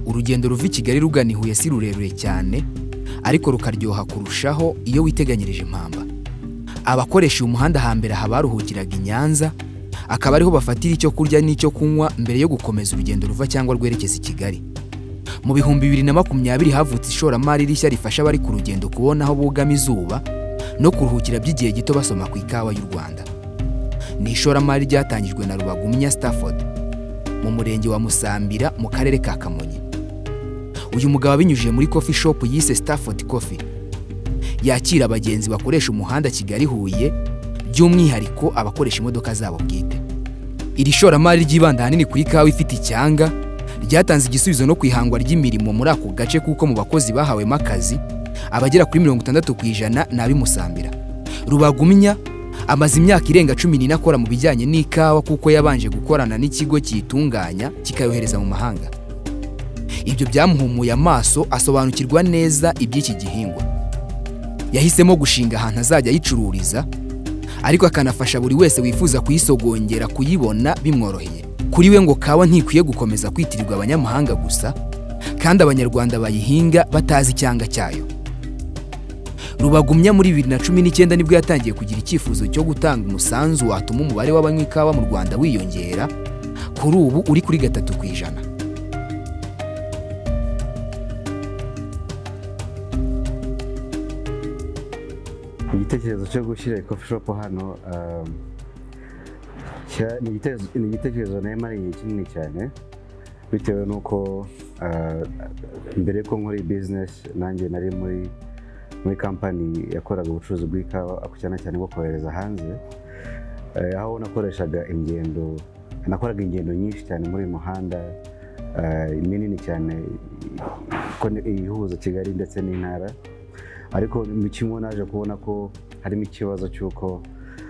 urugendo ruva i Kigali rugana i Huye si rurerure cyane, ariko rukaryoha kurushaho iyo witeganyirije impamba. Abakoresha uyu muhanda hambere habaruhukiraga i Nyanza, akaba ariho bafatira icyo kurya n'icyo kunywa mbere yo gukomeza urugendo ruva cyangwa rwerekeza i Kigali. Mu bihumbi 2020 havutse ishoramari rishya rifasha abari ku rugendo kubona aho bugama izuba no kuruhukira by'igihe gito basoma ku ikawa y'u Rwanda. Ni ishoramari ryatangijwe na Rubagumya Stafford mu murenge wa Musambira mu karere ka Kamonyi. Uyu mugabo abinyujije muri coffee shop yise Stafford Coffee, yakira abagenzi bakoresha umuhanda Kigali Huye, by'umwihariko abakoresha imodoka zabo bwite. Iri shoramari ryibanda hanini kuri ikawa ifite icyanga, ryatanze igisubizo no kwihangwa ry'imirimo muri ako gace kuko mu bakozi bahawe makazi abagera kuri 60% nabi Musambira. Rubagumya amaze imyaka irenga 14 akora mu bijyanye n'ikawa kuko yabanje gukorana n'ikigo cyitunganya kikayohereza mu mahanga. Ibyo byamuhumuye amaso asobanukirwa neza iby'iki gihingwa. Yahisemo gushinga ahantu azajya yicururiza, ariko akanafasha buri wese wifuza kuyisogongera kuyibona bimworoheye. Kuri we ngo kawa ntikwiye gukomeza kwitirirwa abanyamahanga gusa, kandi abanyarwanda bayihinga batazi icyanga cyayo. Rubagumya muri 2019 nibwo yatangiye kugira icyifuzo cyo gutanga umusanzu watuma umubare w'abanywa ikawa mu Rwanda wiyongera, kuri ubu uri kuri 3%. Igitekerezo cyo gushyira coffee shop hano ni igitekerezo nemara igihe kinini cyane, bitewe nuko mbere ko nkora business nanjye nari muri company yakoraga ubucuruzi bw'ikawa cyane cyane bwo kohereza hanze, aho nakoraga ingendo nyinshi cyane muri muhanda minini cyane ihuza Kigali ndetse n'intara. Ariko mikimo naje kubona ko harimo ikibazo cyuko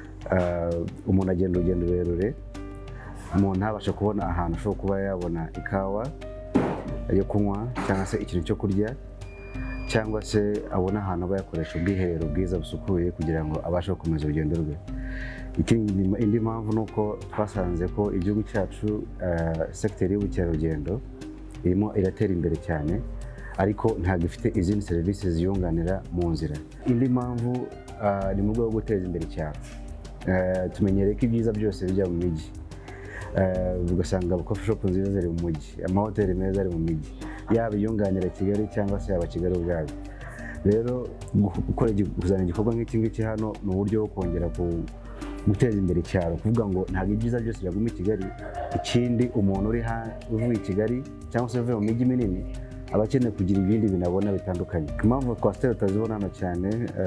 umuntu agenda urugendo rurerure, umuntu abasha kubona ahantu ashobora kuba yabona ikawa yo kunywa cyangwa se ikintu cyo kurya, cyangwa se abona ahantu aba yakoresha ubwiherero bwiza busukuye kugira ngo abashe gukomeza urugendo rwe. Indi mpamvu nuko twasanze ko igihugu cyacu secteur y'ubukerarugendo irimo iratera imbere cyane, ariko ntabwo ifite izindi serivisi ziyunganira mu nzira. Indi mpamvu ni mu rwego rwo guteza imbere cyane. Tumenyereye ko ibyiza byose bijya mu mijyi, ugasanga coffee shop nziza ziri mu mujyi, amahoteli meza ari mu mijyi, yaba iyunganira Kigali cyangwa se yaba Kigali ubwayo. Rero kuzana igikorwa nk'iki ngiki hano ni uburyo bwo kongera guteza imbere cyaro, kuvuga ngo ntabwo ibyiza byose byaguma i Kigali. Ikindi umuntu uvuye i Kigali cyangwa se uvuye mu mijyi minini aba akeneye kugira ibindi binabona bitandukanye. Impamvu twasitera tutazibona hano cyane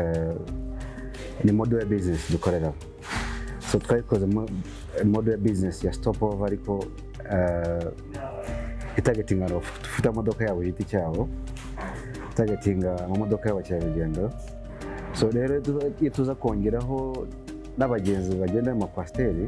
ni model ya business dukorera. So twayikoze model ya business ya stopover, ariko itargetinga ufite amamodoka yabo giti cyabo, targetinga amamodoka y'abakerarugendo. So rero tuza kongeraho n'abagenzi bagenda mu kwasiteri,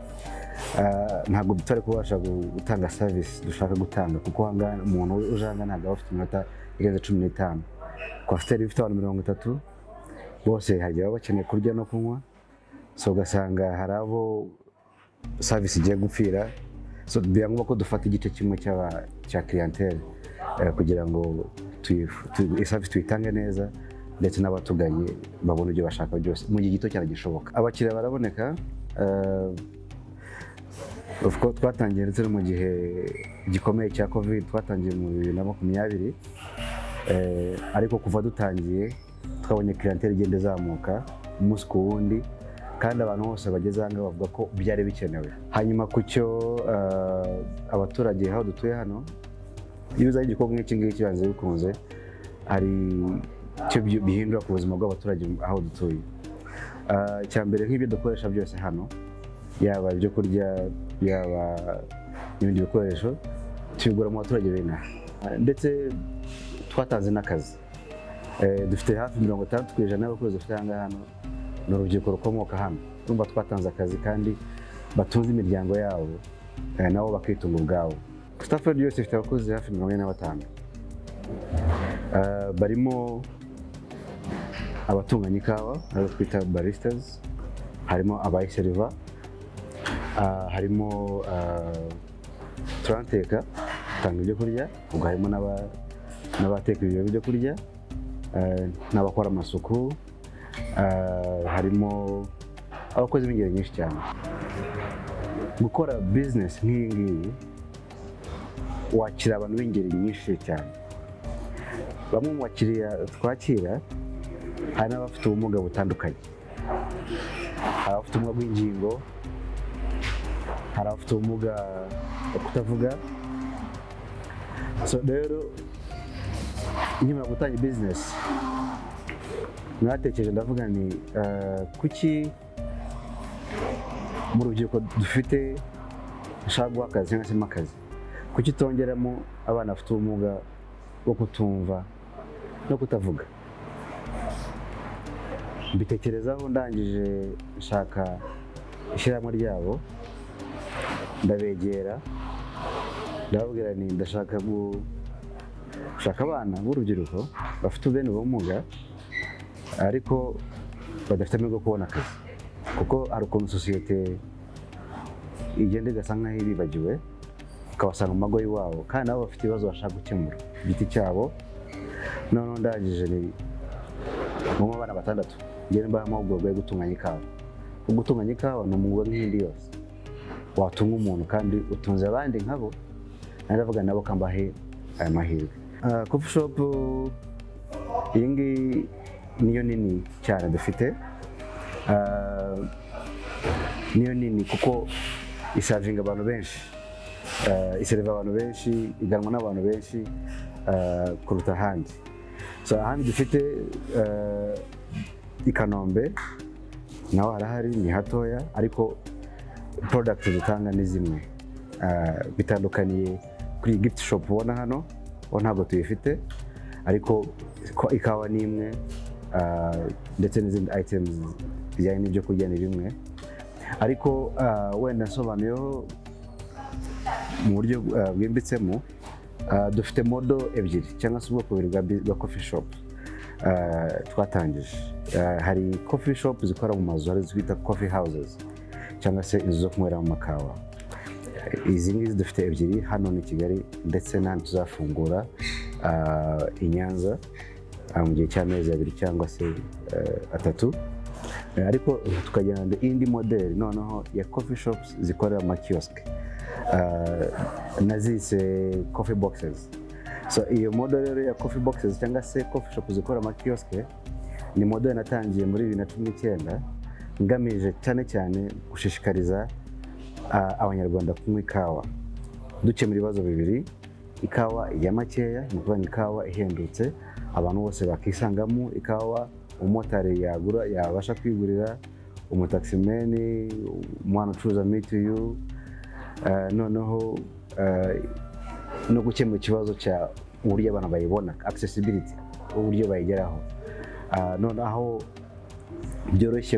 ntabwo tutari kubasha gutanga service dushaka gutanga, kuko hanga umuntu uje hanga ntabwo afite iminota igeze 15. Kwasiteri ifite abantu 30, bose hajya bakeneye kurya no kunywa. So ugasanga hari abo service igiye gupfira. So byangwa ko dufata igice kimwe cya clientele kugira ngo service tuyitange neza, ndetse n'abatuganye babona ibyo bashaka byose mu gihe gito cyane gishoboka. Abakiriya baraboneka, of course twatangiye ndetse no mu gihe gikomeye cya COVID, twatangiye mu 2020, ariko kuva dutangiye twabonye clientele igenda izamuka umunsi ku wundi, kandi abantu bose bageze hanga bavuga ko byari bikenewe. Hanyuma kucyo abaturage aho dutuye hano, iyo uzaye igikorwa nk'iki ngiki cyanze bikunze hari cyo bihindura ku buzima bw'abaturage aho dutuye. Cyambere nk'ibyo dukoresha byose hano, yaba ibyo kurya yaba n'ibindi bikoresho, tubigura mu baturage b'inaha. Ndetse twatanze n'akazi, dufite hafi 60% y'abakozi dufite hano ni urubyiruko rukomoka hano. Urumva twatanze akazi kandi batunze imiryango yabo, nabo bakitunga ubwabo. Stafford yose ifite abakozi hafi 45. Barimo abatunganya ikawa abo twita baristas, harimo abayiseriva, harimo turanteka, dutanga ibyo kurya, ubwo harimo n'abateka ibyo byo kurya, n'abakora amasuku, harimo abakozi b'ingeri nyinshi cyane. Gukora business nk'iyi ngiyi wakira abantu b'ingeri nyinshi cyane. Bamwe mu bakiriya twakira hari n'abafite ubumuga butandukanye, hari abafite ubumuga bw'ingingo, hari abafite ubumuga bwo kutavuga. So rero nkimara gutangira business natekereje ndavuga ni kuki mu rubyiruko dufite ushaka guha akazi cyangwa se akazi, kuki tongeramo abana bafite ubumuga bwo kutumva no kutavuga. Mbitekerezaho ndangije nshaka ishyirahamwe ryabo, ndabegera ndababwira ni ndashaka gushaka abana b'urubyiruko bafite ubene ubumuga ariko badafite amahirwe yo kubona akazi, kuko hari ukuntu sosiyete igenda igasa nk'aho iribagiwe, ukabasanga mu mago y'iwabo kandi nabo bafite ibibazo bashaka gukemura ku giti cyabo. Noneho ndangije mu bana 6 ngende mbaha amahugurwa yo gutunganya ikawa. Gutunganya ikawa ni umwuga nk'indi yose, watunga umuntu kandi utunze abandi nkabo, ndavuga nabo kambahe aya mahirwe. Coffee shop iyi ngiyi niyo nini cyane dufite, niyo nini kuko isavinga abantu benshi, iserva abantu benshi, iganwa n'abantu benshi kuruta ahandi. So ahandi dufite i Kanombe naho harahari, ni hatoya ariko product dutanga ni zimwe, bitandukaniye kuri gift shop ubona hano, ntabwo tuyifite, ariko ikawa ni imwe, ndetse n'izindi items bijyanye n'ibyo kurya ni bimwe. Ariko wenda nsobanuyeho mu buryo bwimbitsemo, dufite modo ebyiri cyangwa se ubwoko bubiri bwa coffee shop twatangije. Hari coffee shop zikora mu mazu, hari zwita coffee houses cyangwa se inzu zo kunywera mu makawa. Izi ngizi dufite ebyiri hano ni Kigali, ndetse n'ahandi tuzafungura i Nyanza mu gihe cy'amezi 2 cyangwa se 3. Ariko tukajyana indi model noneho ya coffee shops zikorera mu kiosk, nazise coffee boxes. So iyo model rero ya coffee boxes cyangwa se coffee shops zikorera mu kiosk ni model natangiye muri 2019 ngamije cyane gushishikariza abanyarwanda kunywa ikawa, dukemura ibibazo bibiri: ikawa ya makeya, ni ukuvuga ikawa ihendutse abantu bose bakisangamo, ikawa umumotari yagura yabasha kwigurira, umutaximeni, umwana ucuruza mituyu, noneho no gukemura ikibazo cya uburyo abantu bayibona, accessibility, uburyo bayigeraho, noneho byoroshye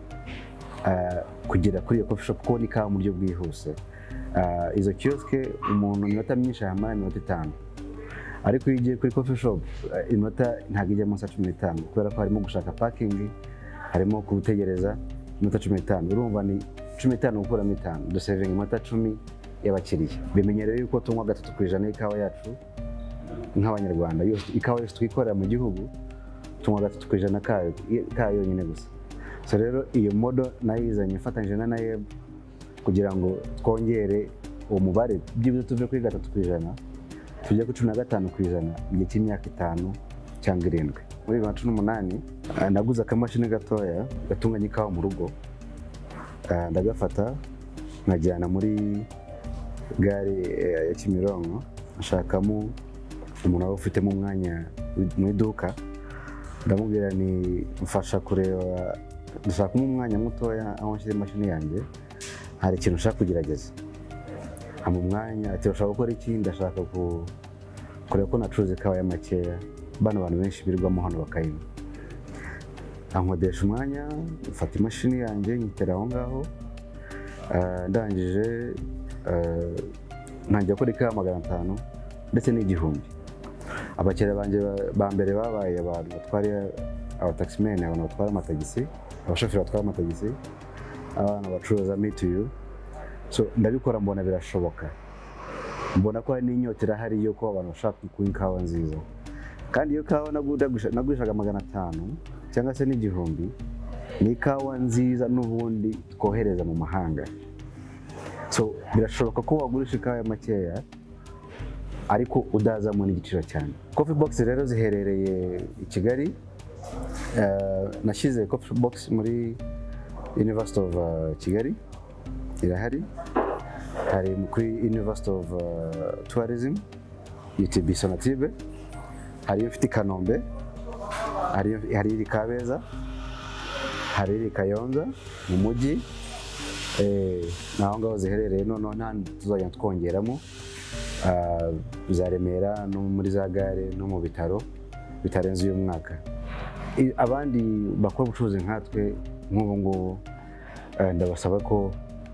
kugera kuri iyo coffee shop kubona ikawa mu buryo bwihuse. Izo kioske umuntu minota myinshi hamara minota 5, ariko iyo ugiye kuri coffee shop inota ntabwo ijya munsi ya 15 kubera ko harimo gushaka parking, harimo kutegereza minota 15. Urumva ni 15 gukuramo 5, dusevinga minota 10 y'abakiriya. Bimenyereye yuko tunywa 3% y'ikawa yacu nk'abanyarwanda, ikawa yose twikorera mu gihugu tunywa 3% kayo yonyine gusa. So rero iyo modo nayizanye ifatanyije na NAEB kugira ngo twongere uwo mubare, byibuze tuve kuri 3% tujya ku 15% mu gihe cy'imyaka 5 cyangwa 7. Muri 2018 naguze akamashini gatoya gatunganya ikawa mu rugo, ndagafata nkajyana muri gare ya Kimironko, nshakamo umuntu ufitemo umwanya mu iduka, ndamubwira ni mfasha kureba, ndashaka umwanya mutoya aho nshyira imashini yanjye, hari ikintu ushaka kugerageza. Mu mwanya ati ushaka gukora iki? Ndashaka kureba ko nacuruza ikawa ya makeya, bano bantu benshi birirwamo hano bakayinywa. Ankodesha umwanya, mfata imashini yanjye nyitera aho ngaho, ndangije ntangiye gukora ikawa 500 ndetse n'igihumbi. Abakiriya banjye ba mbere babaye abantu batwara abataximeni, abantu batwara amatagisi, abashoferi batwara amatagisi, abantu bacuruza mituyu. So ndabikora mbona birashoboka, mbona ko hari n'inyota irahari yo ko abantu bashaka kunywa ikawa nziza, kandi iyo kawa nagurishaga 500 cyangwa se n'igihumbi, ni ikawa nziza n'ubundi twohereza mu mahanga. So birashoboka ko wagurisha ikawa makeya ariko udazamo n'igiciro cyane. Coffee Box rero ziherereye i Kigali. Nashize Coffee Box muri University of Kigali, irahari. Hari muri University of Tourism, UTB Sonatube. Hari ifite i Kanombe, hari iri Kabeza, hari iri Kayonza mu mujyi, naho ngaho ziherereye. Noneho n'ahandi tuzajya twongeramo za Remera no muri za gare no mu bitaro bitarenze uyu mwaka. Abandi bakora ubucuruzi nkatwe nk'ubu ngubu, ndabasaba ko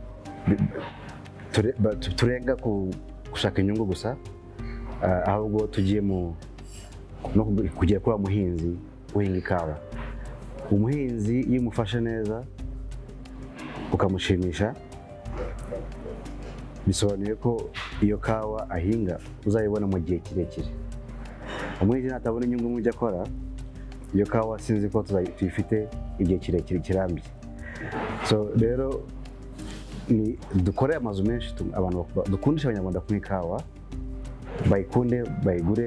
turenga gushaka inyungu gusa, ahubwo tugiye no kugera kuri umuhinzi uhinga ikawa. Umuhinzi iyo umufashe neza ukamushimisha, bisobanuye ko iyo kawa ahinga uzayibona mu gihe kirekire. Umuhinzi natabona inyungu mu byo akora, iyo kawa sinzi ko tuyifite igihe kirekire kirambye. So rero ni dukore amazu menshi, abantu dukundisha abanyarwanda kunywa ikawa, bayikunde, bayigure,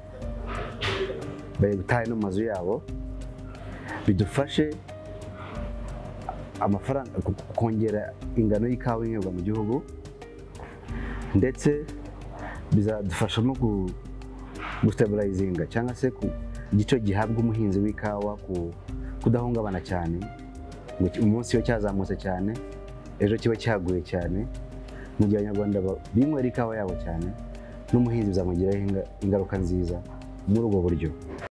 bayitahe no mazu yabo, bidufashe amafaranga kongera ingano y'ikawa inyobwa mu gihugu, ndetse bizadufasha no gustabilizinga cyangwa se igice gihabwa umuhinzi w'ikawa kudahungabana cyane. Umunsi iyo cyazamutse cyane, ejo kiba cyaguye cyane. Mu gihe abanyarwanda binywera ikawa yabo cyane, n'umuhinzi bizamugiraho ingaruka nziza muri ubwo buryo.